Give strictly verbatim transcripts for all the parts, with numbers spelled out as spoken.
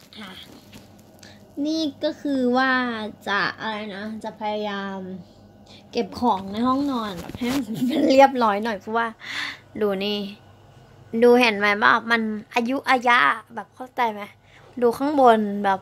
ค่ะนี่ก็คือว่าจะอะไรนะจะพยายามเก็บของในห้องนอนแบบให้มันเรียบร้อยหน่อยเพราะว่าดูนี่ดูเห็นไหมว่ามันอายุอายะแบบเข้าใจไหมดูข้างบนแบบ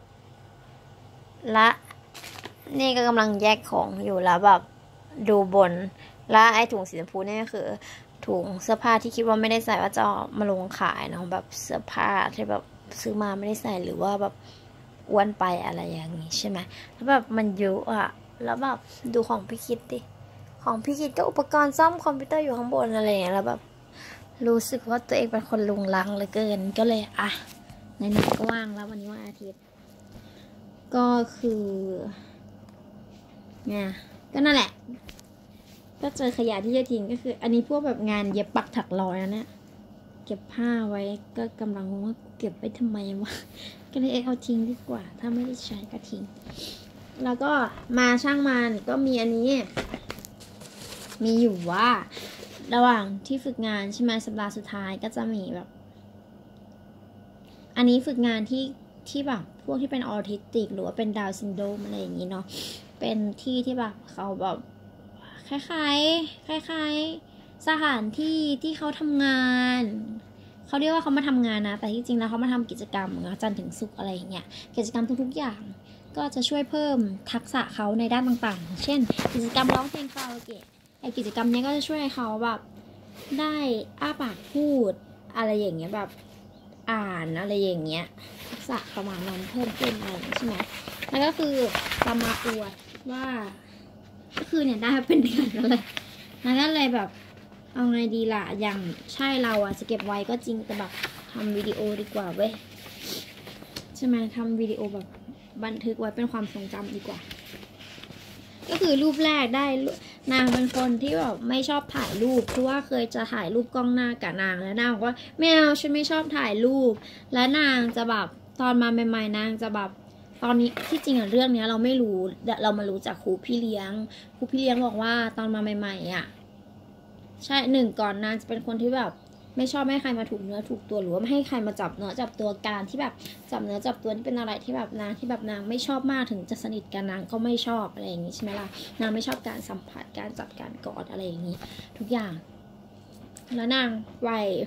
และนี่ก็กำลังแยกของอยู่แล้วแบบดูบนและไอ้ถุงสีชมพูนี่ก็คือถุงเสื้อผ้าที่คิดว่าไม่ได้ใส่ว่าจะมาลงขายเนาะแบบเสื้อผ้าที่แบบซื้อมาไม่ได้ใส่หรือว่าแบบอ้วนไปอะไรอย่างนี้ใช่ไหมแล้วแบบมันเยอะอะแล้วแบบดูของพี่คิดดิของพี่คิดก็อุปกรณ์ซ่อมคอมพิวเตอร์อยู่ข้างบนอะไรอย่างเงี้ยแล้วแบบรู้สึกว่าตัวเองเป็นคนลุงลังเหลือเกินก็เลยอ่ะไหนๆก็ว่างแล้ววันนี้วันอาทิตย์ก็คือเนี่ยก็นั่นแหละก็เจอขยะที่จะทิ้งก็คืออันนี้พวกแบบงานเย็บปักถักร้อยนะเนี่ยเก็บผ้าไว้ก็กำลังว่าเก็บไว้ทำไมวะก็เลยเอาทิ้งดีกว่าถ้าไม่ได้ใช้ก็ทิ้งแล้วก็มาช่างมันก็มีอันนี้มีอยู่ว่าระหว่างที่ฝึกงานใช่ไหมสัปดาห์สุดท้ายก็จะมีแบบอันนี้ฝึกงานที่ที่แบบพวกที่เป็นออทิสติกหรือว่าเป็นดาวน์ซินโดรมอะไรอย่างนี้เนาะเป็นที่ที่แบบเขาแบบคล้ายๆคล้ายๆสถานที่ที่เขาทำงานเขาเรียกว่าเขามาทำงานนะแต่ที่จริงแล้วเขามาทำกิจกรรมนะจันทร์ถึงศุกร์อะไรอย่างเงี้ยกิจกรรมทุกๆอย่างก็จะช่วยเพิ่มทักษะเขาในด้านต่างๆเช่นกิจกรรมร้องเพลงคาราโอเกะไอกิจกรรมนี้ก็จะช่วยเขาแบบได้อ้าปากพูดอะไรอย่างเงี้ยแบบอ่านอะไรอย่างเงี้ยทักษะประมาณนั้นเพิ่มขึ้นอะไรใช่ไหมแล้วก็คือประมาอวดว่าก็คือเนี่ยได้เป็นเดือนแล้วเลยแล้วก็เลยแบบเอาไงดีล่ะอย่างใช่เราอะจะเก็บไว้ก็จริงแต่แบบทำวิดีโอดีกว่าเว้ยใช่ไหมทำวิดีโอแบบบันทึกไว้เป็นความทรงจำดีกว่าก็คือรูปแรกได้นางเป็นคนที่แบบไม่ชอบถ่ายรูปเพราะว่าเคยจะถ่ายรูปกล้องหน้ากับนางแล้วนางบอกว่าไม่เอาฉันไม่ชอบถ่ายรูปและนางจะแบบตอนมาใหม่ๆนางจะแบบตอนนี้ที่จริงอะเรื่องนี้เราไม่รู้เรามารู้จากครูพี่เลี้ยงครูพี่เลี้ยงบอกว่าตอนมาใหม่ๆอะใช่หนึ่งก่อนนางจะเป็นคนที่แบบไม่ชอบให้ใครมาถูกเนื้อถูกตัวหรือว่าไม่ให้ใครมาจับเนื้อจับตัวการที่แบบจับเนื้อจับตัวนี่เป็นอะไรที่แบบนางที่แบบนางไม่ชอบมากถึงจะสนิทกันนางก็ไม่ชอบอะไรอย่างนี้ใช่ไหมล่ะนางไม่ชอบการสัมผัสการจับการกอดอะไรอย่างนี้ทุกอย่างแล้วนางไว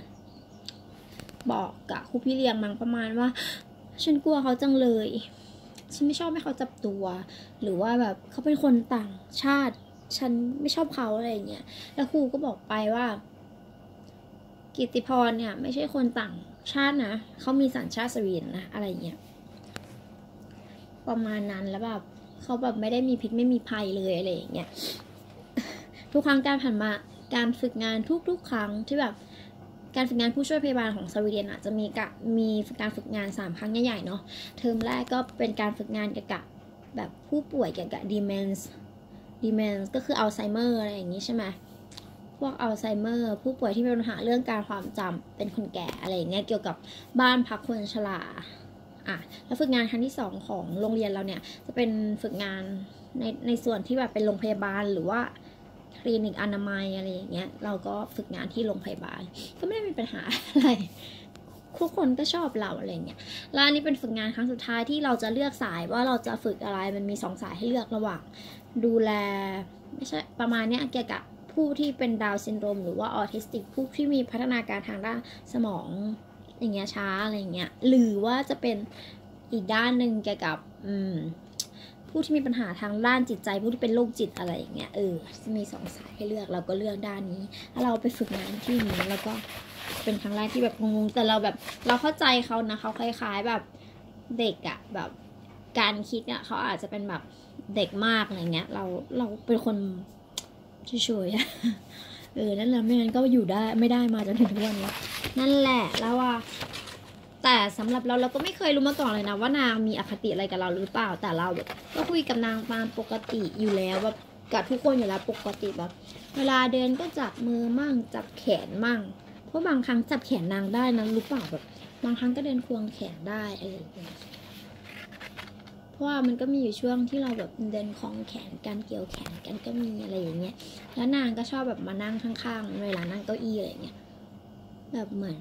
บอกกับครูพี่เลี้ยงมังประมาณว่าฉันกลัวเขาจังเลยฉันไม่ชอบให้เขาจับตัวหรือว่าแบบเขาเป็นคนต่างชาติฉันไม่ชอบเขาอะไรอย่างเงี้ยแล้วครูก็บอกไปว่ากิตติพรเนี่ยไม่ใช่คนต่างชาตินะเขามีสัญชาติสวีเดนนะอะไรเงี้ยประมาณนั้นแล้วแบบเขาแบบไม่ได้มีพิษไม่มีภัยเลยอะไรอย่างเงี้ยทุกครั้งการผ่านมาการฝึกงานทุกๆครั้งที่แบบการฝึกงานผู้ช่วยพยาบาลของสวีเดนอ่ะจะมีกะมีการฝึกงานสามครั้งใหญ่ๆเนาะเทอมแรกก็เป็นการฝึกงานเกี่ยวกับแบบผู้ป่วยเกี่ยวกับ demence demence ก็คืออัลไซเมอร์อะไรอย่างงี้ใช่ไหมพวกอัลไซเมอร์ผู้ป่วยที่มีปัญหาเรื่องการความจำเป็นคนแก่อะไรอย่างเงี้ยเกี่ยวกับบ้านพักคนชราอ่ะแล้วฝึกงานครั้งที่สองของโรงเรียนเราเนี่ยจะเป็นฝึกงานในในส่วนที่แบบเป็นโรงพยาบาลหรือว่าคลินิกอนามัยอะไรอย่างเงี้ยเราก็ฝึกงานที่โรงพยาบาลก็ไม่ได้มีปัญหาอะไรทุกคนก็ชอบเราอะไรเงี้ยแล้วอันนี้เป็นฝึกงานครั้งสุดท้ายที่เราจะเลือกสายว่าเราจะฝึกอะไรมันมีสองสายให้เลือกระหว่างดูแลไม่ใช่ประมาณเนี้ยเกี่ยวกับผู้ที่เป็นดาวน์ซินโดรมหรือว่าออทิสติกผู้ที่มีพัฒนาการทางด้านสมองอย่างเงี้ยช้าอะไรเงี้ยหรือว่าจะเป็นอีกด้านหนึ่งเกี่ยวกับอืมผู้ที่มีปัญหาทางด้านจิตใจผู้ที่เป็นโรคจิตอะไรอย่างเงี้ยเออจะมีสองสายให้เลือกเราก็เลือกด้านนี้แล้วเราไปฝึกงานที่นี้แล้วก็เป็นครั้งแรกที่แบบงงๆแต่เราแบบเราเข้าใจเขานะเขาคล้ายๆแบบเด็กอะแบบการคิดอะเขาอาจจะเป็นแบบเด็กมากอะไรเงี้ยเราเราเป็นคนช่วยๆเออนั่นแหละไม่งั้นก็อยู่ได้ไม่ได้มาจนถึงทุกวันนี้นั่นแหละแล้วว่าแต่สำหรับเราเราก็ไม่เคยรู้มาก่อนเลยนะว่านางมีอคติอะไรกับเราหรือเปล่าแต่เราแบบก็คุยกับนางตามปกติอยู่แล้วแบบกับทุกคนอยู่แล้วปกติแบบเวลาเดินก็จับมือมั่งจับแขนมั่งเพราะบางครั้งจับแขนนางได้นะรู้เปล่าแบบบางครั้งก็เดินควงแขนได้อะไรอย่างเงี้ยเพราะว่ามันก็มีอยู่ช่วงที่เราแบบเดินควงแขนกันเกี่ยวแขนกันก็มีอะไรอย่างเงี้ยแล้วนางก็ชอบแบบมานั่งข้างๆเวลานั่งเก้าอี้อะไรเงี้ยแบบเหมือน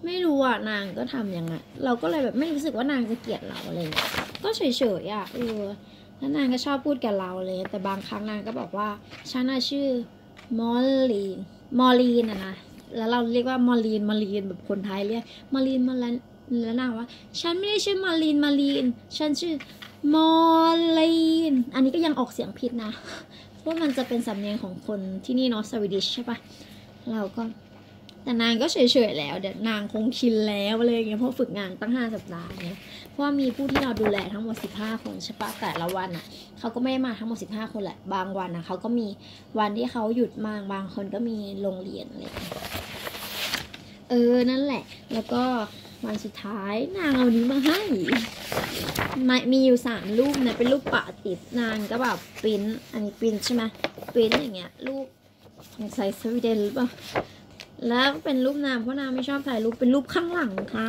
ไม่รู้อ่ะนางก็ทำอย่างนั้นเราก็เลยแบบไม่รู้สึกว่านางจะเกลียดเราอะไรเงี้ยก็เฉยๆอ่ะเออแล้วนางก็ชอบพูดกับเราเลยแต่บางครั้งนางก็บอกว่าฉันน่ะชื่อมอลลีนมอลลีนอะนะแล้วเราเรียกว่ามอลลีนมอลลีนแบบคนไทยเรียกมอลลีนมอลลีนแล้วนางว่าฉันไม่ได้ชื่อมอลลีนมอลลีนฉันชื่อมอลลีนอันนี้ก็ยังออกเสียงผิดนะเพราะมันจะเป็นสำเนียงของคนที่นี่เนาะสวีดิชใช่ปะเราก็แต่นางก็เฉยๆแล้วเดี๋ยวนางคงชินแล้วอะไรอย่างเงี้ยเพราะฝึกงานตั้งห้าสัปดาห์เนี่ยเพราะว่ามีผู้ที่เราดูแลทั้งหมดสิบห้าคนใช่ปะแต่ละวันอ่ะเขาก็ไม่ได้มาทั้งหมดสิบห้าคนแหละบางวันอ่ะเขาก็มีวันที่เขาหยุดมากบางคนก็มีโรงเรียนอะไรเออนั่นแหละแล้วก็วันสุดท้ายนางเอานี้มาให้มีอยู่สามรูปนะเป็นรูปปะติดนางก็แบบปริ้นอันนี้ปริ้นใช่ไหมปริ้นอย่างเงี้ยรูปของไซส์สวีเดนหรือเปล่าแล้วเป็นรูปนางเพราะนางไม่ชอบถ่ายรูปเป็นรูปข้างหลังค่ะ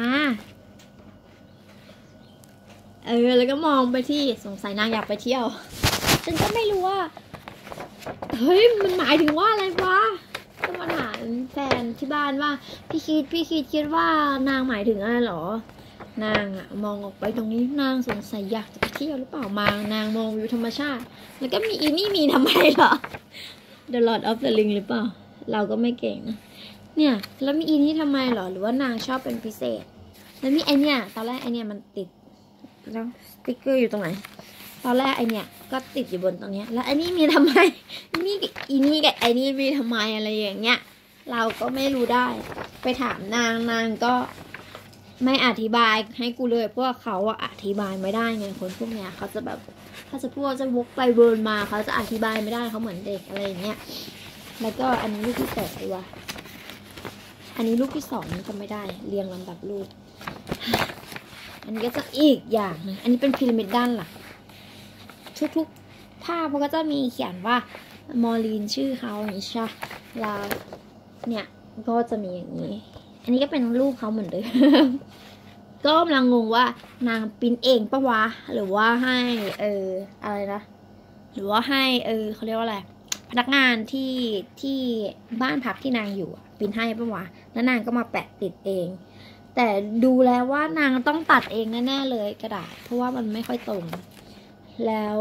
เออแล้วก็มองไปที่สงสัยนางอยากไปเที่ยวฉันก็ไม่รู้ว่าเฮ้ยมันหมายถึงว่าอะไรวะก็มาถามแฟนที่บ้านว่าพี่คิดพี่คิดคิดว่านางหมายถึงอะไรหรอนางอะมองออกไปตรงนี้นางสงสัยอยากจะไปเที่ยวหรือเปล่ามานางมองวิวธรรมชาติแล้วก็มีอีนี่มีทำไมเหรอ The Lord of the Ring หรือเปล่าเราก็ไม่เก่งนะเนี่ยแล้วมีอีนี่ทำไมหรอหรือว่านางชอบเป็นพิเศษแล้วมีไอเนี่ยตอนแรกไอเนี่ยมันติดแล้วสติ๊กเกอร์อยู่ตรงไหนตอนแรกไอเนี่ยก็ติดอยู่บนตรงเนี้ยแล้วไอนี่มีทำไมนี่อีนี่กับไอนี่มีทำไมอะไรอย่างเงี้ยเราก็ไม่รู้ได้ไปถามนางนางก็ไม่อธิบายให้กูเลยเพราะว่าเขาอธิบายไม่ได้ไงคนพวกเนี้ยเขาจะแบบเขาจะพูดจะวกไปเวิร์นมาเขาจะอธิบายไม่ได้เขาเหมือนเด็กอะไรอย่างเงี้ยแล้วก็อันนี้ลูกที่แปดดีวะอันนี้ลูกที่สองก็ไม่ได้เรียงลำดับลูกอันนี้ก็จะอีกอย่างนึงอันนี้เป็นพีระมิดด้านหลังทุกๆภาพมันก็จะมีเขียนว่ามอลลีนชื่อเขาอย่างนี้ใช่ลาเนี่ยก็จะมีอย่างนี้อันนี้ก็เป็นรูปเขาเหมือนเดิมก็กำลังงงว่านางปิ้นเองปะวะหรือว่าให้เอออะไรนะหรือว่าให้เออเขาเรียกว่าอะไรพนักงานที่ที่บ้านพักที่นางอยู่ปิ้นให้ปะวะแล้วนางก็มาแปะติดเองแต่ดูแล้วว่านางต้องตัดเองแน่ๆเลยกระดาษเพราะว่ามันไม่ค่อยตรงแล้ว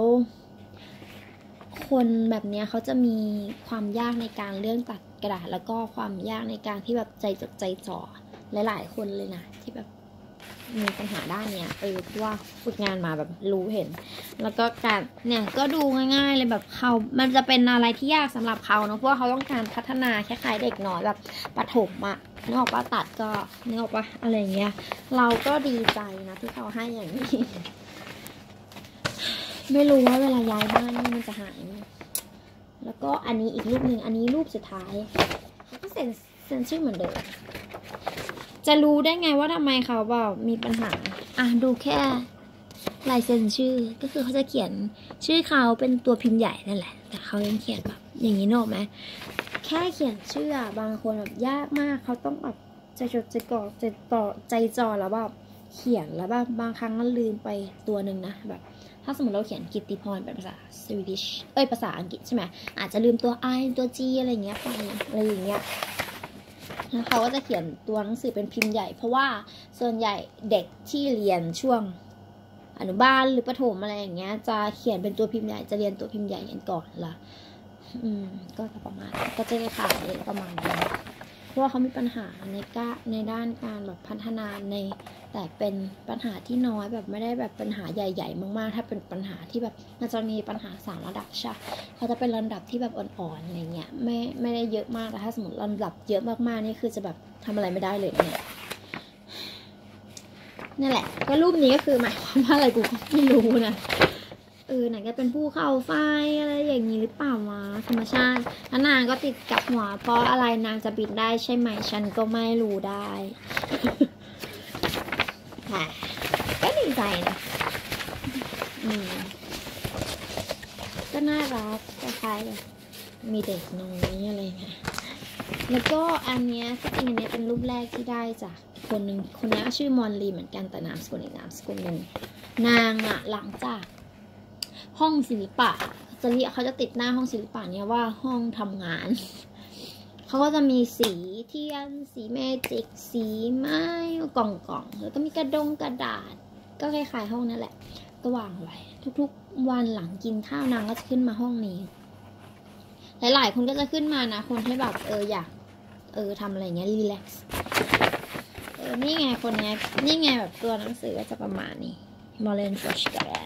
คนแบบนี้เขาจะมีความยากในการเรื่องตัดกระดาษแล้วก็ความยากในการที่แบบใจจดใจจ่อหลายๆคนเลยนะที่แบบมีปัญหาด้านเนี้ยเออเพราะว่าฝึกงานมาแบบรู้เห็นแล้วก็การเนี่ยก็ดูง่ายๆเลยแบบเขามันจะเป็นอะไรที่ยากสำหรับเขาเนาะเพราะว่าเขาต้องการพัฒนาคล้ายๆเด็กน้อยแบบประถมอะนึกออกปะตัดก็นึกออกปะอะไรเงี้ยเราก็ดีใจนะที่เขาให้อย่างนี้ไม่รู้ว่าเวลาย้ายบ้านนี่มันจะหายแล้วก็อันนี้อีกรูปหนึ่งอันนี้รูปสุดท้ายเขาก็เซ็นเซ็นชื่อเหมือนเดิมจะรู้ได้ไงว่าทำไมเขาแบบมีปัญหาอ่ะดูแค่ลายเซ็นชื่อก็คือเขาจะเขียนชื่อเขาเป็นตัวพิมพ์ใหญ่นั่นแหละแต่เขายังเขียนแบบอย่างนี้นอกไหมแค่เขียนชื่อบางคนแบบยากมากเขาต้องแบบใจจดใจจ่อใจต่อใจจ่อแล้วแบบเขียนแล้วแบบบางครั้งก็ลืมไปตัวหนึ่งนะแบบถ้าสมมติเราเขียนกิตติพรเป็นภาษาสวีดิชเอ้ยภาษาอังกฤษใช่ไหมอาจจะลืมตัว I ตัว G อะไรเงี้ยไปอะไรอย่างเงี้ยแล้วเขาก็จะเขียนตัวหนังสือเป็นพิมพ์ใหญ่เพราะว่าส่วนใหญ่เด็กที่เรียนช่วงอนุบาลหรือประถมอะไรอย่างเงี้ยจะเขียนเป็นตัวพิมพ์ใหญ่จะเรียนตัวพิมพ์ใหญ่กันก่อนละอืมก็ประมาณก็จะได้ข่าวเลยประมาณนี้เพราะว่าเขามีปัญหาในก้าในด้านการแบบพัฒนาในแต่เป็นปัญหาที่น้อยแบบไม่ได้แบบปัญหาใหญ่ๆมากๆถ้าเป็นปัญหาที่แบบมันจะมีปัญหาสามระดับใช่เขาจะเป็นลำดับที่แบบอ่อนๆอะไรเงี้ยไม่ไม่ได้เยอะมากแต่ถ้าสมมติลำดับเยอะมากๆนี่คือจะแบบทำอะไรไม่ได้เลยเนี่ยนี่แหละก็รูปนี้ก็คือหมายความว่าอะไรกูก็ไม่รู้นะเออไหนก็เป็นผู้เข้าไฟอะไรอย่างนี้หรือเปล่าวะธรรมชาติแล้วนางก็ติดกับหัวเพราะอะไรนางจะบินได้ใช่ไหมฉันก็ไม่รู้ได้ ก็ดีใจนะอืมก็น่ารักคล้ายๆแบบมีเด็กน้อยอะไรเงี้ยแล้วก็อันเนี้ยที่จริงอันเนี้ยเป็นรูปแรกที่ได้จากคนหนึ่งคนนี้ชื่อมอนลีเหมือนกันแต่นามสกุลอีกนามสกุลหนึ่งนางอะหลังจากห้องศิลปะจะเรียกเขาจะติดหน้าห้องศิลปะเนี้ยว่าห้องทำงานเขาก็จะมีสีเทียนสีเมจิกสีไม้กล่องๆแล้วก็มีกระดงกระดาษก็คล้ายๆห้องนั่นแหละก็วางไว้ทุกๆวันหลังกินข้าวนางก็จะขึ้นมาห้องนี้หลายๆคนก็จะขึ้นมานะคนที่แบบเอออยากเออทำอะไรเงี้ยรีแลกซ์เออนี่ไงคนนี้นี่ไงแบบตัวหนังสือก็จะประมาณนี้มอร์เลนฟอชแกรน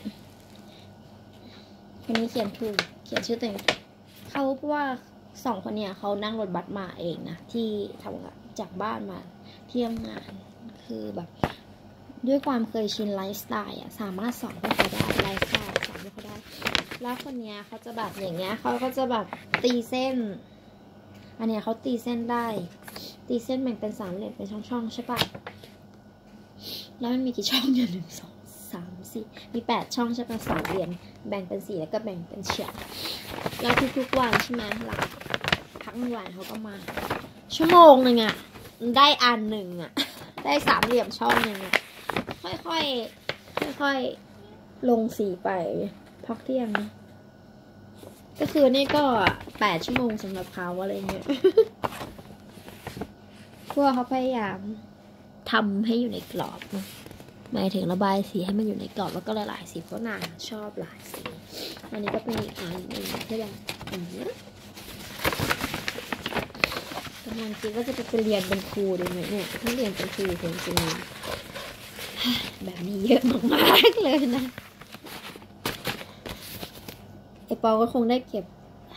คนนี้เขียนถูกเขียนชื่อตัวเองเขาเพราะว่าสองคนเนี่ยเขานั่งรถบัสมาเองนะที่ทำงานจากบ้านมาที่ทำงานคือแบบด้วยความเคยชินไลฟ์สไตล์อ่ะสามารถสอนให้เขาได้ไลฟ์สไตล์สอนให้เขาได้แล้วคนเนี้ยเขาจะแบบอย่างเงี้ยเขาก็จะแบบตีเส้นอันเนี้ยเขาตีเส้นได้ตีเส้นแบ่งเป็นสามเหลี่ยมเป็นช่องๆใช่ปะแล้วมันมีกี่ช่องเนี่ยหนึ่งสองสามสี่มีแปดช่องใช่ปะสามเหลี่ยมแบ่งเป็นสี่แล้วก็แบ่งเป็นเฉียงแล้วทุกๆวันใช่ไหมหลังพักหนึ่งวันเขาก็มาชั่วโมงหนึ่งอะได้อันหนึ่งอะได้สามเหลี่ยมช่องหนึ่งอะค่อยๆค่อยๆลงสีไปพักเที่ยงนะก็คือนี่ก็แปดชั่วโมงสำหรับเขาอะไรเงี้ยพวกเขาพยายามทำให้อยู่ในกรอบหมายถึงระบายสีให้มันอยู่ในกรอบแล้วก็ละลายสีเพราะนางชอบหลายสีอันนี้ก็เป็นอีกอันหนึ่งที่แบบอืมกำลังคิดว่าจะไปเรียนเป็นครูดีไหมเนี่ยถ้าเรียนเป็นครูคงจะมีแบบนี้เยอะมากๆเลยนะไอปอก็คงได้เก็บ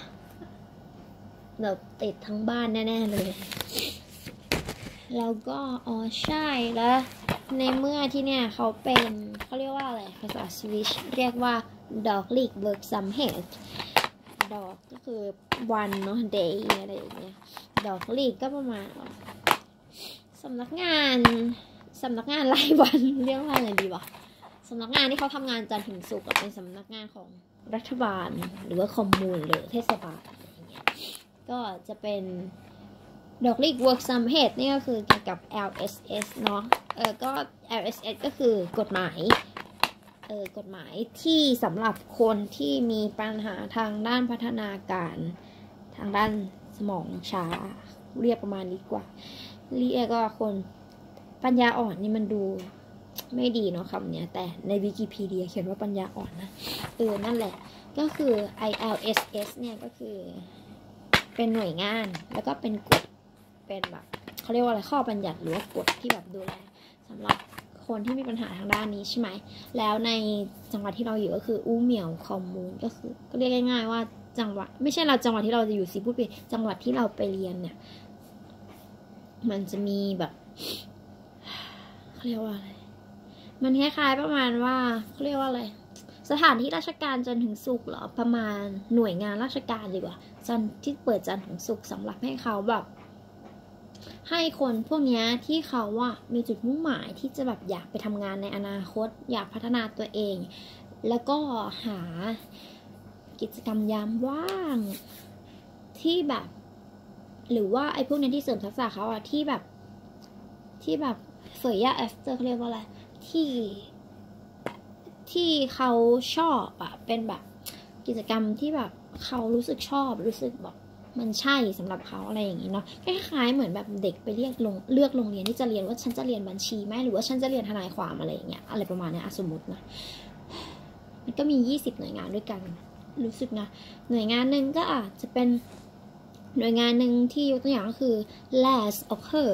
แบบติดทั้งบ้านแน่ๆเลยแล้วก็อ๋อใช่แล้วในเมื่อที่เนี่ยเขาเป็นเขาเรียกว่าอะไรภาษาสวิชเรียกว่า daglig verksamhet ดอกก็คือวันเนาะ day อะไรอย่างเงี้ย daglig ก็ประมาณสำนักงานสำนักงานรายวันเรียกว่าอะไรดีวะสำนักงานที่เขาทำงานจันทร์ถึงศุกร์เป็นสำนักงานของรัฐบาลหรือว่าคอมมูนหรือเทศบาลอะไรอย่างเงี้ยก็จะเป็นดอกลิก verksamhet นี่ก็คือเกี่ยวกับ แอล เอส เอส เนาะเออก็ แอล เอส เอส ก็คือกฎหมายเออกฎหมายที่สำหรับคนที่มีปัญหาทางด้านพัฒนาการทางด้านสมองช้าเรียกประมาณนี้กว่าเรียกก็คนปัญญาอ่อนนี่มันดูไม่ดีเนาะคำเนี้ยแต่ในวิกิพีเดียเขียนว่าปัญญาอ่อนนะเออนั่นแหละก็คือ ไอ แอล เอส เอส เนี่ยก็คือเป็นหน่วยงานแล้วก็เป็นกฎเป็นแบบเขาเรียกว่าอะไรข้อบัญญัติหรือว่ากฎที่แบบดูแลสำหรับคนที่มีปัญหาทางด้านนี้ใช่ไหมแล้วในจังหวัดที่เราอยู่ก็คืออู่เหมี่ยวคอมมูนก็คือก็เรียกง่ายๆว่าจังหวัดไม่ใช่เราจังหวัดที่เราจะอยู่สิพูดไปจังหวัดที่เราไปเรียนเนี่ยมันจะมีแบบเขาเรียกว่าอะไรมันคล้ายๆประมาณว่าเขาเรียกว่าอะไรสถานที่ราชการจันทร์ถึงศุกร์เหรอประมาณหน่วยงานราชการดีกว่าจันที่เปิดจันทร์ถึงศุกร์สำหรับให้เขาแบบให้คนพวกนี้ที่เขาว่ามีจุดมุ่งหมายที่จะแบบอยากไปทำงานในอนาคตอยากพัฒนาตัวเองแล้วก็หากิจกรรมยามว่างที่แบบหรือว่าไอ้พวกนี้ที่เสริมทักษะเขาอะที่แบบที่แบบเฟยาแอฟเตอร์เขาเรียกว่าอะไรที่ที่เขาชอบอะเป็นแบบกิจกรรมที่แบบเขารู้สึกชอบรู้สึกแบบมันใช่สำหรับเขาอะไรอย่างนี้เนาะคล้ายๆเหมือนแบบเด็กไปเรียกลงเลือกโรงเรียนที่จะเรียนว่าฉันจะเรียนบัญชีไหมหรือว่าฉันจะเรียนทนายความอะไรอย่างเงี้ยอะไรประมาณนี้สมมตินะมันก็มียี่สิบหน่วยงานด้วยกันรู้สึกนะหน่วยงานหนึ่งก็อาจจะเป็นหน่วยงานหนึ่งที่ยกตัวอย่างก็คือ less occur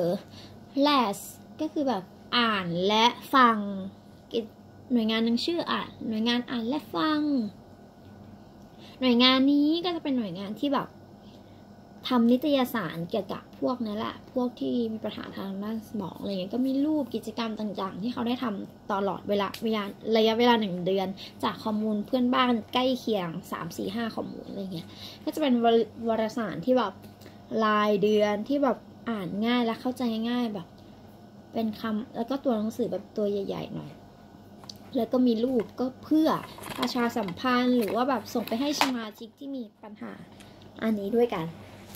less ก็คือแบบอ่านและฟังหน่วยงานหนึ่งชื่ออ่านหน่วยงานอ่านและฟังหน่วยงานนี้ก็จะเป็นหน่วยงานที่แบบทำนิตยสารเกี่ยวกับพวกนั้นแหละพวกที่มีปัญหาทางด้านสมองอะไรเงี้ยก็มีรูปกิจกรรมต่างๆที่เขาได้ทำตลอดเวลาเวลาระยะเวลาหนึ่งเดือนจากข้อมูลเพื่อนบ้านใกล้เคียงสามสี่ห้าข้อมูลอะไรเงี้ยก็จะเป็นวารสารที่แบบรายเดือนที่แบบอ่านง่ายและเข้าใจง่ายแบบเป็นคำแล้วก็ตัวหนังสือแบบตัวใหญ่ๆหน่อยแล้วก็มีรูปก็เพื่อประชาสัมพันธ์หรือว่าแบบส่งไปให้สมาชิกที่มีปัญหาอันนี้ด้วยกัน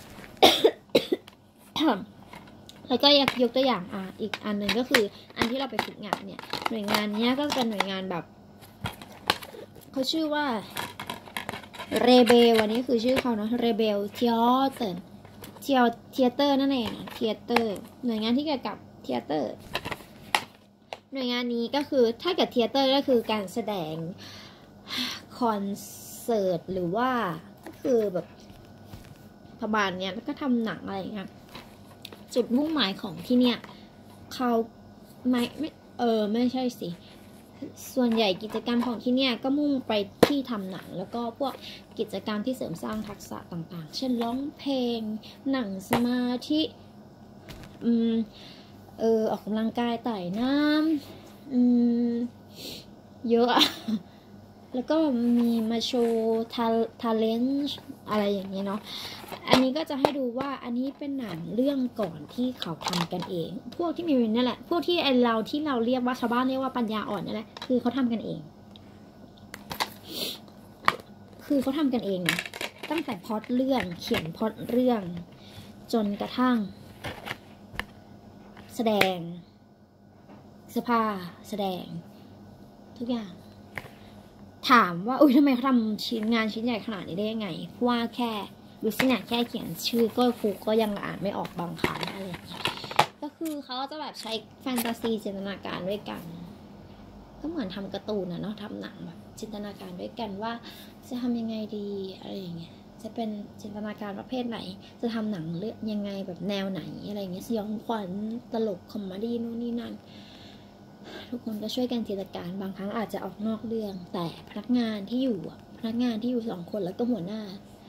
แล้วก็ยกตัวอย่างอ่ะอีกอันหนึ่งก็คืออันที่เราไปฝึกงานเนี่ยหน่วยงานนี้ก็เป็นหน่วยงานแบบเขาชื่อว่าเรเบลวันนี้คือชื่อเขาเนาะเรเบลเทียเตอร์เทียเทียเตอร์นั่นเองเทียเตอร์หน่วยงานที่เกี่ยวกับเทียเตอร์หน่วยงานนี้ก็คือถ้าเกิดเทียเตอร์ก็คือการแสดงคอนเสิร์ตหรือว่าก็คือแบบประมาณเนี้ยแล้วก็ทำหนังอะไรเงี้ยจุดมุ่งหมายของที่เนี่ยเขาไม่ไม่เออไม่ใช่สิส่วนใหญ่กิจกรรมของที่เนี่ยก็มุ่งไปที่ทำหนังแล้วก็พวกกิจกรรมที่เสริมสร้างทักษะต่างๆเช่นร้องเพลงหนังสมาธิอืมเออออกกำลังกายไต่น้ำอืมเยอะอะแล้วก็มีมาโชว์ทาเลนต์อะไรอย่างเงี้ยเนาะอันนี้ก็จะให้ดูว่าอันนี้เป็นหนังเรื่องก่อนที่เขาทำกันเองพวกที่มีนั่นแหละพวกที่ไอเราที่เราเรียกว่าชาวบ้านเรียกว่าปัญญาอ่อนนั่นแหละคือเขาทำกันเองคือเขาทำกันเองนะตั้งแต่พล็อตเรื่องเขียนพล็อตเรื่องจนกระทั่งแสดงเสื้อผ้าแสดงทุกอย่างถามว่าอุ้ยทำไมเขาทำชิ้นงานชิ้นใหญ่ขนาดนี้ได้ยังไงเพราะว่าแค่ดูสินะแค่เขียนชื่อก็ครูก็ยังอ่านไม่ออกบางครั้งอะไรก็คือเขาจะแบบใช้แฟนตาซีจินตนาการด้วยกันก็เหมือนทำการ์ตูนนะเนาะทำหนังแบบจินตนาการด้วยกันว่าจะทำยังไงดีอะไรอย่างเงี้ยจะเป็นจินตนาการประเภทไหนจะทำหนังเรื่องยังไงแบบแนวไหนอะไรเงี้ยสยองขวัญตลกคอมเมดี้นู่นนี่นั่นทุกคนก็ช่วยกันจินตนาการบางครั้งอาจจะออกนอกเรื่องแต่พนักงานที่อยู่พนักงานที่อยู่สองคนแล้วก็หัวหน้า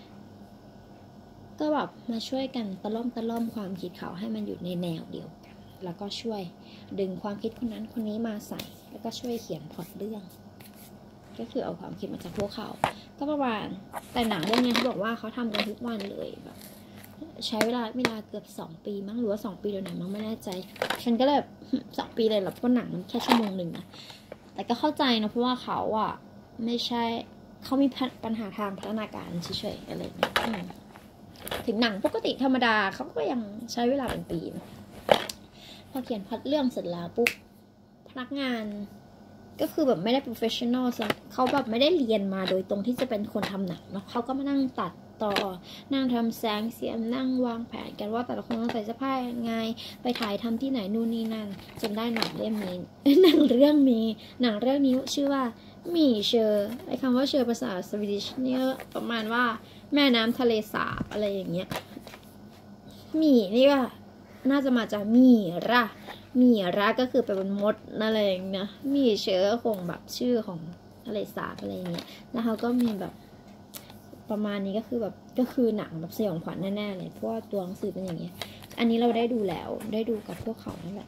ก็แบบมาช่วยกันตะล่อมตะล่อมความคิดเขาให้มันอยู่ในแนวเดียวกันแล้วก็ช่วยดึงความคิดคนนั้นคนนี้มาใส่แล้วก็ช่วยเขียนพล็อตเรื่องก็คือเอาความคิดมาจากพวกเขาก็ประมาณแต่หนังเรื่องนี้เขาบอกว่าเขาทำกันทุกวันเลยแบบใช้เวลาเวลาเกือบสองปีมั้งหรือว่าสองปีเดี๋ยวไหนมั้งไม่แน่ใจฉันก็เลยสองปีเลยหรอกเพราะหนังมันแค่ชั่วโมงหนึ่งนะแต่ก็เข้าใจนะเพราะว่าเขาอะไม่ใช่เขามีปัญหาทางพัฒนาการเฉยๆอะไรอย่างเงี้ยถึงหนังปกติธรรมดาเขาก็ยังใช้เวลาเป็นปีนะพอเขียนพล็อตเรื่องเสร็จแล้วปุ๊บพนักงานก็คือแบบไม่ได้ professional เขาแบบไม่ได้เรียนมาโดยตรงที่จะเป็นคนทำหนังเนาะเขาก็มานั่งตัดต่อนั่งทำแสงเสียงนั่งวางแผนกันว่าแต่ละคนต้องใส่เสื้อผ้ายังไงไปถ่ายทำที่ไหนนู่นนี่นั่นจนได้หนังเรื่องนี้หนังเรื่องนี้หนังเรื่องนี้ชื่อว่าหมี่เชอร์ไอคำว่าเชอร์ภาษาสวีดิชเนี่ยประมาณว่าแม่น้ำทะเลสาบอะไรอย่างเงี้ยหมี่นี่ก็น่าจะมาจากหมี่ระหมี่ระก็คือเป็นมดอะไรอย่างเงี้ยหมี่เชอร์คงแบบชื่อของทะเลสาบอะไรอย่างเงี้ยแล้วเขาก็มีแบบประมาณนี้ก็คือแบบก็คือหนังแบบสยองขวัญแน่ๆเลยเพราะว่าตัวหนังสือเป็นอย่างเงี้ยอันนี้เราได้ดูแล้วได้ดูกับพวกเขานั่นแหละ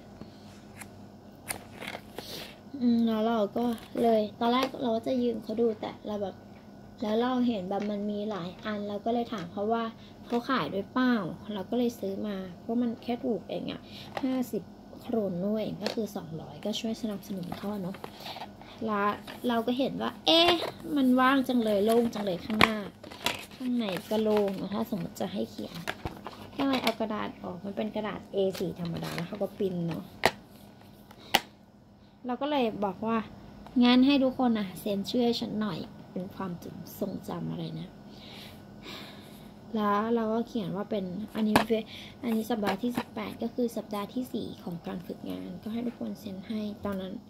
อืมแล้วเราก็เลยตอนแรกเราก็จะยืมเขาดูแต่เราแบบแล้วเราเห็นแบบมันมีหลายอันเราก็เลยถามเขาว่าเขาขายด้วยเปล่าเราก็เลยซื้อมาเพราะมันแค่ถูกเองอ่ะห้าสิบโครนด้วยก็คือสองร้อยก็ช่วยสนับสนุนเขาเนาะแล้วเราก็เห็นว่าเอ๊ะมันว่างจังเลยโล่งจังเลยข้างหน้าข้างในก็โล่งถ้าสมมติจะให้เขียนก็เลยเอากระดาษออกมันเป็นกระดาษ เอ สี่ ธรรมดาแล้วเขาก็พิมพ์เนาะเราก็เลยบอกว่างั้นให้ทุกคนนะเซ็นชื่อให้ฉันหน่อยเป็นความทรงจำอะไรนะแล้วเราก็เขียนว่าเป็นอันนี้อันนี้สัปดาห์ที่สิบแปดก็คือสัปดาห์ที่สี่ของการฝึกงานก็ให้ทุกคนเซ็นให้ตอนนั้น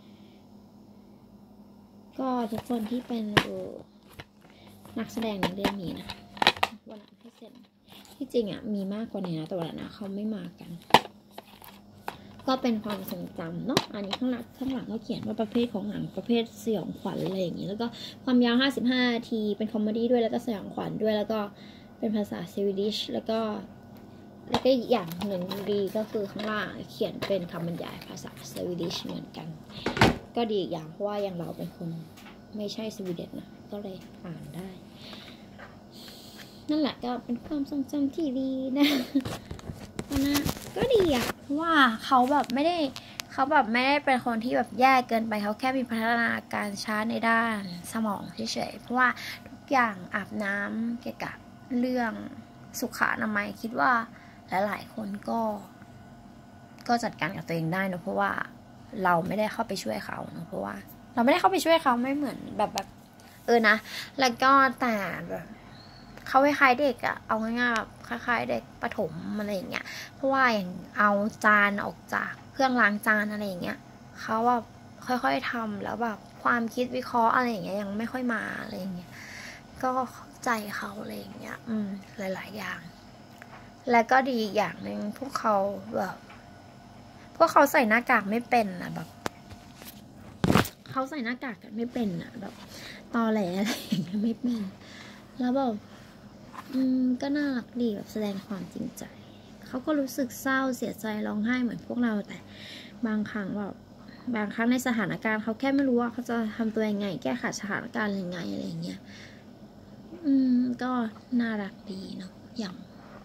ก็ทุกคนที่เป็นนักแสดงในเรื่องนี้นะวันนั้นให้เซ็นที่จริงอ่ะมีมากกว่านี้นะแต่วันนั้นเขาไม่มากันก็เป็นความทรงจำเนาะอันนี้ข้างหลังข้างหลังก็เขียนว่าประเภทของหนังประเภทสยองขวัญอะไรอย่างนี้แล้วก็ความยาวห้าสิบห้านาทีเป็นคอมเมดี้ด้วยแล้วก็สยองขวัญด้วยแล้วก็เป็นภาษาสวีดิชแล้วก็แล้วก็อีกอย่างหนึ่งดีก็คือข้างล่างเขียนเป็นคำบรรยายภาษาสวีดิชเหมือนกันก็ดีอีกอย่างเพราะว่าอย่างเราเป็นคนไม่ใช่สวีเดนนะก็เลยอ่านได้นั่นแหละก็เป็นความทรงจำที่ดีนะนะก็ดีอะว่าเขาแบบไม่ได้เขาแบบไม่ได้เป็นคนที่แบบแย่เกินไปเขาแค่มีพัฒนาการช้าในด้านสมองเฉยๆเพราะว่าทุกอย่างอาบน้ำเกี่ยวกับเรื่องสุขอนามัยคิดว่าหลายๆคนก็ก็จัดการกับตัวเองได้นะเพราะว่าเราไม่ได้เข้าไปช่วยเขานะเพราะว่าเราไม่ได้เข้าไปช่วยเขาไม่เหมือนแบบแบบเออนะแล้วก็แต่แบบเขาคล้ายๆเด็กอะเอาง่ายๆแบบคล้ายๆเด็กประถมอะไรอย่างเงี้ยเพราะว่าอย่างเอาจานออกจากเครื่องล้างจานอะไรอย่างเงี้ยเขาแบบค่อยๆทำแล้วแบบความคิดวิเคราะห์อะไรอย่างเงี้ยยังไม่ค่อยมาอะไรอย่างเงี้ยก็เข้าใจเขาอะไรอย่างเงี้ยอืมหลายๆอย่างและก็ดีอย่างหนึ่งพวกเขาแบบพวกเขาใส่หน้ากากไม่เป็นนะแบบเขาใส่หน้ากากกันไม่เป็นอะแบบตอแหลอะไรอย่างเงี้ยไม่เป็นแล้วแบบอืมก็น่ารักดีแบบแสดงความจริงใจเขาก็รู้สึกเศร้าเสียใจร้องไห้เหมือนพวกเราแต่บางครั้งแบบบางครั้งในสถานการณ์เขาแค่ไม่รู้ว่าเขาจะทำตัวยังไงแก้ไขสถานการณ์ยังไงอะไรอย่างเงี้ยอืมก็น่ารักดีเนาะอย่าง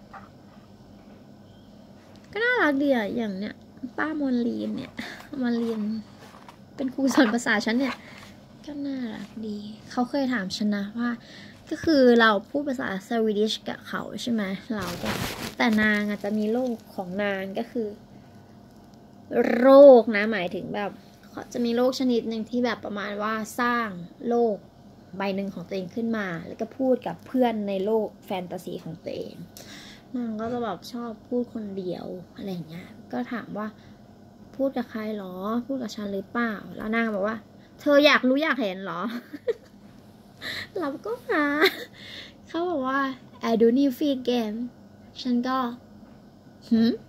ก็น่ารักดีอะอย่างเนี้ยป้ามนลีนเนี่ยมนลีนเป็นครูสอนภาษาฉันเนี่ยก็น่ารักดีเขาเคยถามฉันนะว่าก็คือเราพูดภาษาสวีดิชกับเขาใช่ไหมเราก็แต่นางอาจจะมีโรคของนางก็คือโรคนะหมายถึงแบบจะมีโรคชนิดหนึ่งที่แบบประมาณว่าสร้างโลกใบหนึ่งของตัวเองขึ้นมาแล้วก็พูดกับเพื่อนในโลกแฟนตาซีของตัวเองนางก็จะแบบชอบพูดคนเดียวอะไรอย่างเงี้ยก็ถามว่าพูดกับใครหรอพูดกับฉันหรือเปล่าแล้วนางบอกว่าเธออยากรู้อยากเห็นหรอ เราก็หาเขาบอกว่า I do need free game ฉันก็หืม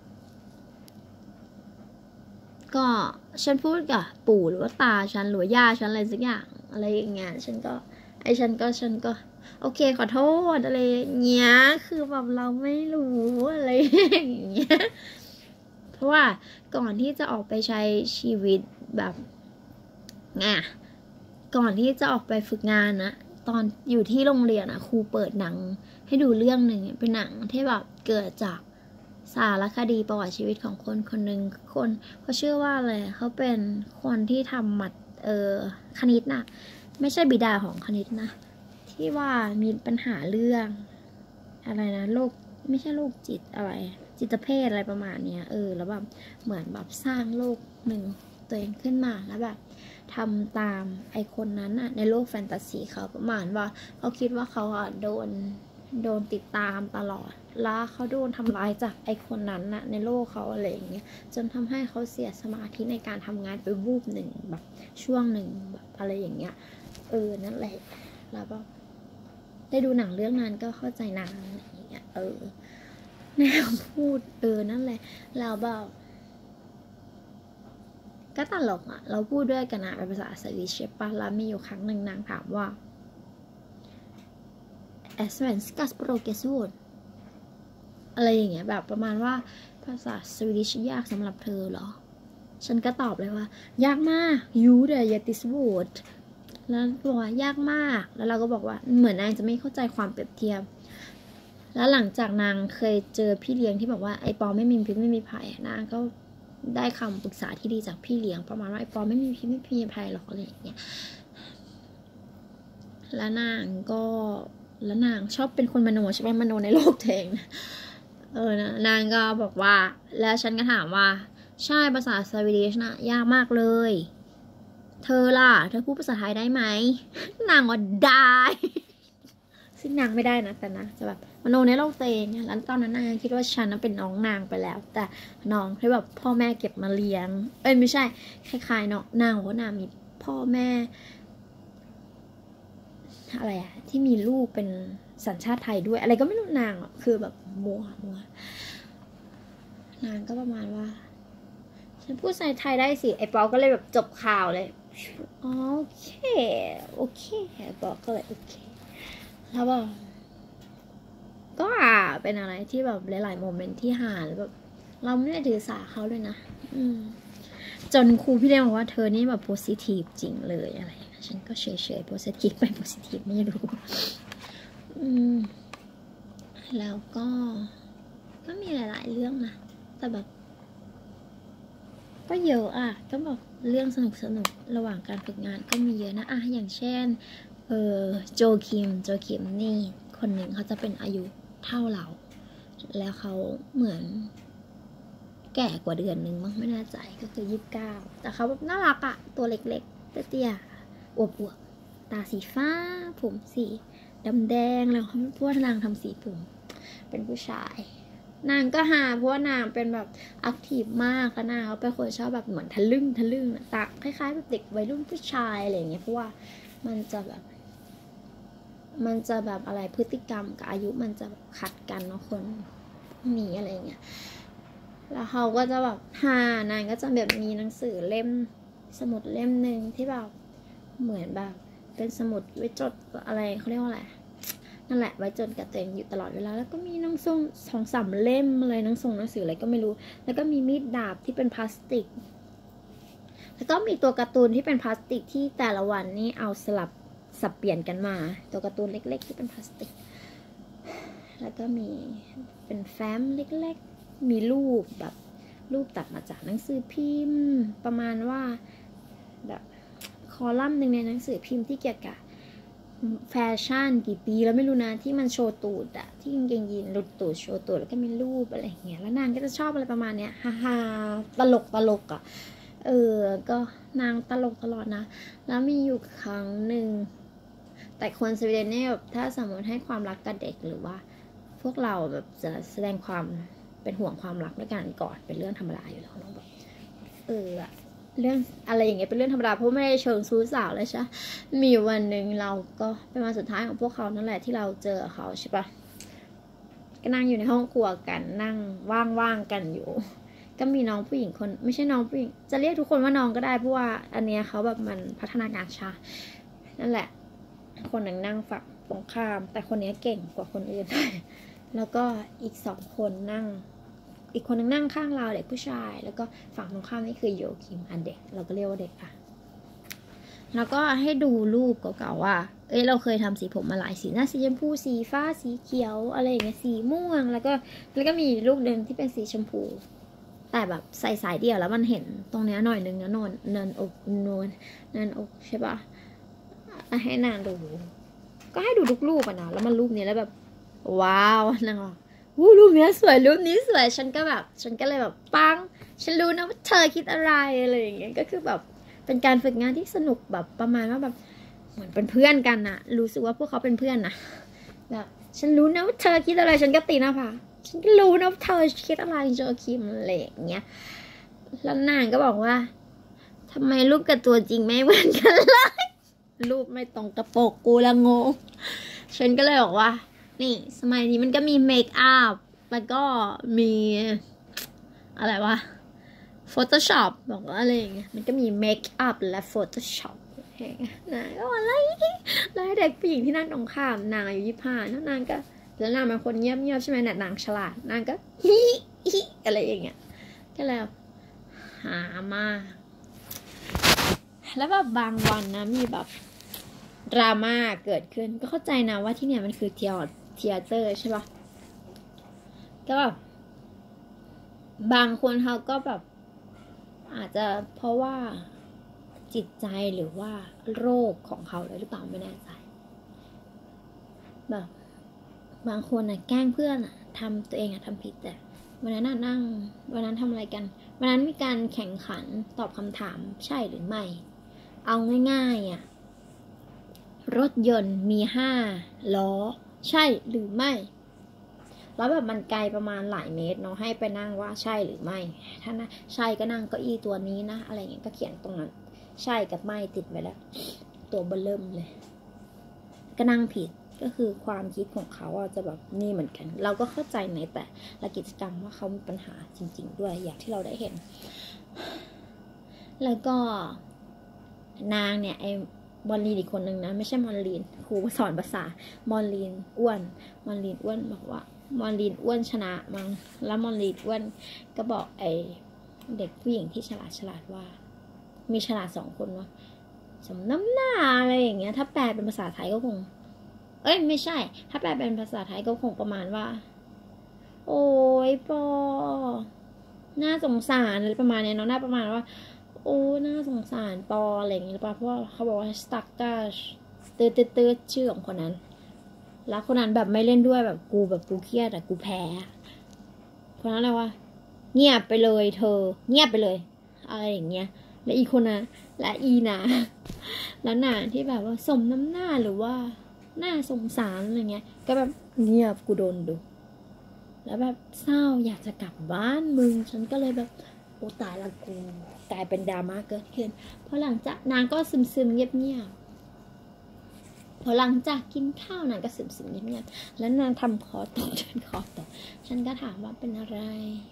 ก็ฉันพูดกับปู่หรือว่าตาฉันหรือว่าย่าฉันอะไรสักอย่างอะไรอย่างเงี้ยฉันก็ไอฉันก็ฉันก็โอเคขอโทษอะไรอย่างเงี้ยคือแบบเราไม่รู้อะไรอย่างเงี้ยเพราะว่าก่อนที่จะออกไปใช้ชีวิตแบบไงก่อนที่จะออกไปฝึกงานนะตอนอยู่ที่โรงเรียนอะครูเปิดหนังให้ดูเรื่องหนึ่งเป็นหนังที่แบบเกิดจากสารคดีประวัติชีวิตของคนคนหนึ่งคนเขาชื่อว่าอะไรเขาเป็นคนที่ทำมัดเออคณิตนะไม่ใช่บิดาของคณิตนะที่ว่ามีปัญหาเรื่องอะไรนะโรคไม่ใช่โรคจิตอะไรจิตเภทอะไรประมาณเนี้ยเออแล้วแบบเหมือนแบบสร้างโลกหนึ่งตัวเองขึ้นมาแล้วแบบทำตามไอคนนั้นอะในโลกแฟนตาซีเขาประมาณว่าเขาคิดว่าเขาอะโดนโดนติดตามตลอดแล้วเขาโดนทำร้ายจากไอคนนั้นน่ะในโลกเขาอะไรอย่างเงี้ยจนทำให้เขาเสียสมาธิในการทำงานไปวูบหนึ่งแบบช่วงหนึ่งแบบอะไรอย่างเงี้ยเออนั่นแหละแล้วก็ได้ดูหนังเรื่องนั้นก็เข้าใจนางอะไรอย่างเงี้ยเออแนวพูดเออนั่นแหละแล้วแบบก็ตลกอ่ะเราพูดด้วยกันนะเป็นภาษาสวีดิชปะแล้วมีอยู่ครั้งหนึ่งนางถามว่าแอสเวนสกัสโปรเกสูดอะไรอย่างเงี้ยแบบประมาณว่าภาษาสวีดิชยากสำหรับเธอเหรอฉันก็ตอบเลยว่ายากมากยูเดยติสวูดแล้วบอกว่ายากมากแล้วเราก็บอกว่าเหมือนนางจะไม่เข้าใจความเปรียบเทียบแล้วหลังจากนางเคยเจอพี่เลี้ยงที่บอกว่าไอปอไม่มีพิษไม่มีภัยนางก็ได้คำปรึกษาที่ดีจากพี่เลี้ยงประมาณว่าไอปอไม่มีพิษไม่มีภัยหรอกอะไรอย่างเงี้ยแล้วนางก็แล้วนางชอบเป็นคนมโนใช่ไหมมโนในโลกเองเออนะนางก็บอกว่าแล้วฉันก็ถามว่าใช่ภาษาสวีดิชนะยากมากเลยเธอล่ะเธอพูดภาษาไทยได้ไหมนางว่าได้ซึ่งนางไม่ได้นะแต่นะจะแบบมโนในโลกตัวเองแล้วตอนนั้นนางคิดว่าฉันเป็นน้องนางไปแล้วแต่น้องที่แบบพ่อแม่เก็บมาเลี้ยงเอ้ยไม่ใช่คล้ายๆเนาะนางว่านางมีพ่อแม่อะไรอะที่มีลูกเป็นสัญชาติไทยด้วยอะไรก็ไม่รู้นางอ่ะคือแบบมัวมัวนางก็ประมาณว่าฉันพูดภาษาไทยได้สิไอ้ปอก็เลยแบบจบข่าวเลยโอเคโอเคปอก็เลยโอเคแล้วแบบก็อ่าเป็นอะไรที่แบบหลายๆโมเมนต์ที่หาแบบเราไม่ได้ถือสาเขาเลยนะอืมจนครูพี่เลี้ยงบอกว่าเธอนี่แบบโพสิทีฟจริงเลยอะไรฉันก็เฉยๆโพสิทีฟไปโพสิทีฟไม่รู้อืมแล้วก็ก็มีหลายๆเรื่องนะแต่แบบก็เยอะอ่ะก็แบบเรื่องสนุกสนุกระหว่างการฝึกงานก็มีเยอะนะอ่ะอย่างเช่นเออโจคิมโจคิมนี่คนหนึ่งเขาจะเป็นอายุเท่าเราแล้วเขาเหมือนแก่กว่าเดือนนึงมั้งไม่แน่ใจก็คือยี่สิบเก้าแต่เขาแบบน่ารักอะตัวเล็กๆเตี้ยๆอวบๆตาสีฟ้าผมสีดำแดงแล้วเพราะว่านางทำสีผมเป็นผู้ชายนางก็หาเพราะว่านางเป็นแบบแอคทีฟมากแล้วนางเขาเป็นคนชอบแบบเหมือนทะลึ่งทะลึ่งตาคล้ายๆแบบเด็กวัยรุ่นผู้ชายอะไรอย่างเงี้ยเพราะว่ามันจะแบบมันจะแบบอะไรพฤติกรรมกับอายุมันจะแบบขัดกันเนาะคนมีอะไรอย่างเงี้ยแล้วเขาก็จะแบบหานางก็จะแบบมีหนังสือเล่มสมุดเล่มหนึ่งที่แบบเหมือนแบบเป็นสมุดไว้จดอะไรเขาเรียกว่าอะไรนั่นแหละไว้จดกับตัวเองอยู่ตลอดเวลาแล้วก็มีหนังสือสองสามเล่มอะไรหนังสือหนังสืออะไรก็ไม่รู้แล้วก็มีมีดดาบที่เป็นพลาสติกแล้วก็มีตัวการ์ตูนที่เป็นพลาสติกที่แต่ละวันนี่เอาสลับสับเปลี่ยนกันมาตัวการ์ตูนเล็กๆที่เป็นพลาสติกแล้วก็มีเป็นแฟ้มเล็กๆมีรูปแบบรูปตัดมาจากหนังสือพิมพ์ประมาณว่าแบบคอลัมน์หนึ่งในหนังสือพิมพ์ที่เกี่ยวกับแฟชั่นกี่ปีแล้วไม่รู้นะที่มันโชว์ตูดอะที่กางเกงยีนหลุดตูดโชว์ตูดแล้วก็มีรูปอะไรอย่างเงี้ยแล้วนางก็จะชอบอะไรประมาณเนี้ยฮ่าฮ่าตลกตลกอะเออก็นางตลกตลอดนะแล้วมีอยู่ครั้งหนึ่งแต่คนสวีเดนเนี่ยแบบถ้าสมมติให้ความรักกับเด็กหรือว่าพวกเราแบบจะแสดงความเป็นห่วงความรักด้วยกันก่อนเป็นเรื่องธรรมดาอยู่แล้วเนาะแบบเออเรื่องอะไรอย่างเงี้ยเป็นเรื่องธรรมดาเพราะไม่ได้เชิงชู้สาวเลยใช่มีวันหนึ่งเราก็เป็นวันสุดท้ายของพวกเขานั่นแหละที่เราเจอเขาใช่ปะก็นั่งอยู่ในห้องครัวกันนั่งว่างๆกันอยู่ก็มีน้องผู้หญิงคนไม่ใช่น้องผู้หญิงจะเรียกทุกคนว่าน้องก็ได้เพราะว่าอันเนี้ยเขาแบบมันพัฒนาการช้านั่นแหละคนหนึ่งนั่งฝั่งตรงข้ามแต่คนนี้เก่งกว่าคนอื่นแล้วก็อีกสองคนนั่งอีกคนนึงนั่งข้างเราเด็กผู้ชายแล้วก็ฝั่งตรงข้ามนี่คือโยคิมอันเด็กเราก็เรียกว่าเด็กอะแล้วก็ให้ดูรูปเก่าๆว่าเอ้ยเราเคยทำสีผมมาหลายสีนะสีชมพูสีฟ้าสีเขียวอะไรอย่างเงี้ยสีม่วงแล้วก็แล้วก็มีรูปหนึ่งที่เป็นสีชมพูแต่แบบใส่สายเดียวแล้วมันเห็นตรงเนี้ยหน่อยนึงนะนอนเนินอกนวลเนินอกใช่ปะให้นางดูก็ให้ดูทุกรูปอะนะแล้วมันรูปนี้แล้วแบบว้าวนางบอกวู้รูปนี้สวยรูปนี้สวยฉันก็แบบฉันก็เลยแบบปังฉันรู้นะว่าเธอคิดอะไรอะไรอย่างเงี้ยก็คือแบบเป็นการฝึกงานที่สนุกแบบประมาณว่าแบบเหมือนเป็นเพื่อนกันนะรู้สึกว่าพวกเขาเป็นเพื่อนนะแบบฉันรู้นะว่าเธอคิดอะไรฉันก็ตีนะค่ะฉันก็รู้นะว่าเธอคิดอะไรโจคิมอะไรอย่างเงี้ยแล้วนางก็บอกว่าทำไมรูปกับตัวจริงไม่เหมือนกันเลยรูปไม่ตรงกระปกกูละงงฉันก็เลยบอกว่านี่สมัยนี้มันก็มีเมคอัพแล้วก็มีอะไรวะ Photoshop บอกว่าอะไรอย่างเงี้ยมันก็มีเมคอัพและ Photoshop นะก็อะไรแล้วเด็กผู้หญิงที่นั่งตรงข้ามนางอายุยี่สิบห้าแล้วนางก็แล้วนางเป็นคนเงียบๆใช่ไหมเนี่ยนางฉลาดนางก็ฮิฮิอะไรอย่างเงี้ยก็แล้วหามาแล้วแบบบางวันนะมีแบบดราม่าเกิดขึ้นก็เข้าใจนะว่าที่เนี่ยมันคือเทียร์เทียเตอร์ใช่ปะก็แบบบางคนเขาก็แบบอาจจะเพราะว่าจิตใจหรือว่าโรคของเขาเลยหรือเปล่าไม่แน่ใจแบบบางคนอะแกล้งเพื่อนอะทำตัวเองอะทำผิดแต่วันนั้นนั่งวันนั้นทำอะไรกันวันนั้นมีการแข่งขันตอบคำถามใช่หรือไม่เอาง่ายๆอะรถยนต์มีห้าล้อใช่หรือไม่แล้วแบบมันไกลประมาณหลายเมตรเนาะให้ไปนั่งว่าใช่หรือไม่ถ้านะใช่ก็นั่งเก้าอี้ตัวนี้นะอะไรเงี้ยก็เขียนตรงนั้นใช่กับไม่ติดไว้แล้วตัวเบลเริ่มเลยก็นั่งผิดก็คือความคิดของเขาจะแบบนี่เหมือนกันเราก็เข้าใจในแต่ละกิจกรรมว่าเขามีปัญหาจริงๆด้วยอย่างที่เราได้เห็นแล้วก็นางเนี่ยไอ้มอลลีนอีกคนนึงนะไม่ใช่มอลลีนครูสอนภาษามอลลีนอ้วนมอลลีนอ้วนบอกว่ามอลลีนอ้วนชนะมั้งแล้วมอลลีนอ้วนก็บอกไอ้เด็กผู้หญิงที่ฉลาดฉลาดว่ามีฉลาดสองคนวะสมน้ำหน้าอะไรอย่างเงี้ยถ้าแปลเป็นภาษาไทยก็คงเอ้ยไม่ใช่ถ้าแปลเป็นภาษาไทยก็คงประมาณว่าโอ้ยปอน่าสงสารอะไรประมาณนี้เนาะน่าประมาณว่าโอ้น่าสงสารปออะไรอย่างเงี้ยหรือเปล่าเพราะว่าเขาบอกว่าสตั๊กกาชตืดตืดชื่อของคนนั้นแล้วคนนั้นแบบไม่เล่นด้วยแบบกูแบบกูเครียดแต่กูแพ้คนนั้นเลยว่าเงียบไปเลยเธอเงียบไปเลยอะไรอย่างเงี้ยและอีคนนั้นและอีนาแล้วนาที่แบบว่าสมน้ำหน้าหรือว่าน่าสงสารอะไรเงี้ยก็แบบเงียบกูโดนดุแล้วแบบเศร้าอยากจะกลับบ้านมึงฉันก็เลยแบบโอ้ตายละกูกลายเป็นดราม่าเกิดขึ้นเพราะหลังจากนางก็ซึมซึมเงียบเงียบพอหลังจากกินข้าวนางก็ซึมซึมเงียบเงียบแล้วนางทำคอตกฉันคอตกฉันก็ถามว่าเป็นอะไร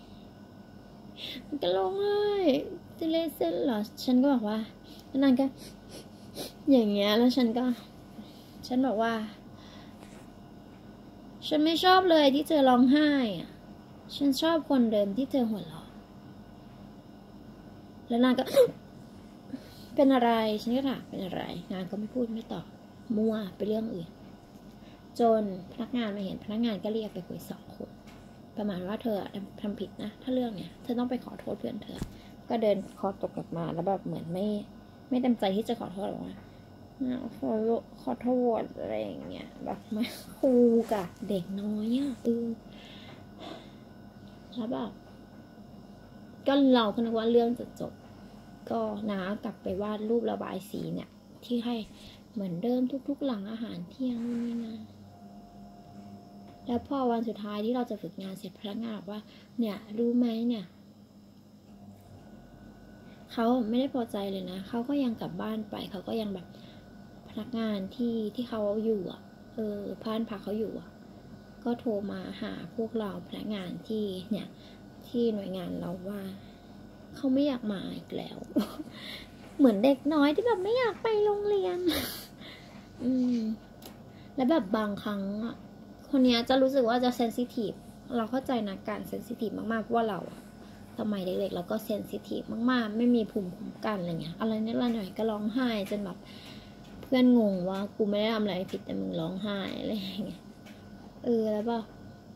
มันก็ร้องไห้จะเล่นเส้นเหรอฉันก็บอกว่าแล้วนางก็อย่างเงี้ยแล้วฉันก็ฉันบอกว่าฉันไม่ชอบเลยที่เธอร้องไห้อะฉันชอบคนเดิมที่เธอหัวเราะแล้วนางก็ เป็นอะไรฉันก็ถามเป็นอะไรนางก็ไม่พูดไม่ตอบมั่วไปเรื่องอื่นจนพนักงานมาเห็นพนักงานก็เรียกไปคุยสองคนประมาณว่าเธอทำผิดนะถ้าเรื่องเนี้ยเธอต้องไปขอโทษเพื่อนเธอก็เดินคอตกกลับมาแล้วแบบเหมือนไม่ไม่เต็มใจที่จะขอโทษหรอกว่าขอขอโทษอะไรอย่างเงี้ยแบบมาคูกับเด็กน้อยอ่ะเออแล้วแบบก็เราก็นึกว่าเรื่องจะจบก็น้ากลับไปวาดรูประบายสีเนี่ยที่ให้เหมือนเดิมทุกๆหลังอาหารเที่ยงนู่นนี่นั่นแล้วพอวันสุดท้ายที่เราจะฝึกงานเสร็จพนักงานบอกว่าเนี่ยรู้ไหมเนี่ยเขาไม่ได้พอใจเลยนะเขาก็ยังกลับบ้านไปเขาก็ยังแบบพนักงานที่ที่เขาอยู่อ่ะเออพานพักเขาอยู่อ่ะก็โทรมาหาพวกเราพนักงานที่เนี่ยที่หน่วยงานเราว่าเขาไม่อยากมาอีกแล้ว เหมือนเด็กน้อยที่แบบไม่อยากไปโรงเรียน อืมแล้วแบบบางครั้งอ่ะคนนี้จะรู้สึกว่าจะเซนซิทีฟเราเข้าใจนะการเซนซิทีฟมากๆเพราะว่าเราสมัยเด็กๆเราก็เซนซิทีฟมากๆไม่มีภูมิคุ้มกันอะไรเงี้ยอะไรนิดอะไรหน่อยก็ร้องไห้จนแบบเพื่อนงงว่ากูไม่ได้ทำอะไรผิดแต่มึงร้องไห้อะไรอย่างเงี้ยเออแล้วป่ะ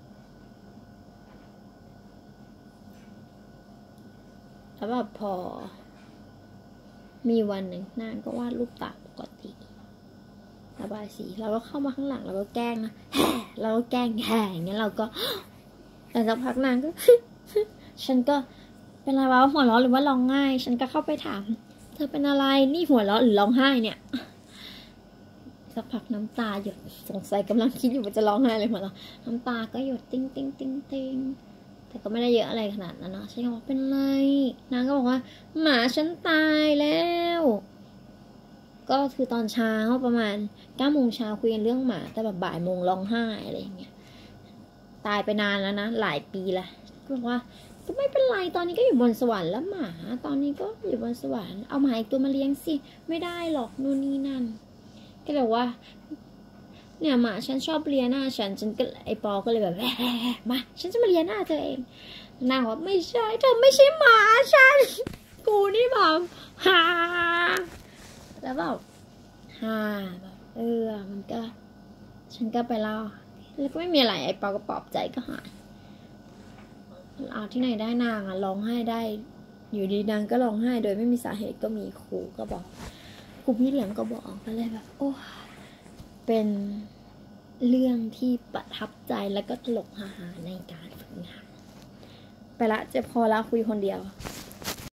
แล้วแบบพอมีวันหนึ่งนางก็วาดรูปตาปกติระบายสีเราก็เข้ามาข้างหลังเราก็แกล้งนะแห่เราก็แกล้งแห่อย่างเงี้ยเราก็หลังจากพักนางก็ ฉันก็เป็นอะไรวะหัวเราะหรือว่าร้องไห้ฉันก็เข้าไปถามเธอเป็นอะไรนี่หัวเราะหรือร้องไห้เนี่ยสักพักน้ำตาหยดสงสัยกำลังคิดอยู่ว่าจะร้องไห้เลยหัวเราะน้ำตาก็หยดติ้งติ้งติ้งติ้งแต่ก็ไม่ได้เยอะอะไรขนาดนั้นเนาะฉันก็บอกเป็นไรนางก็บอกว่าหมาฉันตายแล้วก็คือตอนเช้าประมาณเก้าโมงเช้าคุยกันเรื่องหมาแต่แบบบ่ายโมงร้องไห้อะไรอย่างเงี้ยตายไปนานแล้วนะหลายปีละก็บอกว่าก็ไม่เป็นไรตอนนี้ก็อยู่บนสวรรค์แล้วหมาตอนนี้ก็อยู่บนสวรรค์เอาหมาอีกตัวมาเลี้ยงสิไม่ได้หรอกนู่นนี่นั่นก็เลยว่าเนี่ยหมาฉันชอบเลียหน้าฉันฉันก็ไอปอก็เลยแบบมาฉันจะมาเลียหน้าเธอเองนางว่าไม่ใช่เธอไม่ใช่หมาฉันกูนี่แบบฮ่าแล้วแบบฮ่าแบบเออมันก็ฉันก็ไปเล่าแล้วก็ไม่มีอะไรไอปอก็ปลอบใจก็หายเอาที่ไหนได้นางอะร้องไห้ได้อยู่ดีนางก็ร้องไห้โดยไม่มีสาเหตุก็มีครูก็บอกครูพี่เลี้ยงก็บอกก็เลยแบบโอ้เป็นเรื่องที่ประทับใจแล้วก็ตลกฮาๆในการฝึกงานไปละจะพอละคุยคนเดียว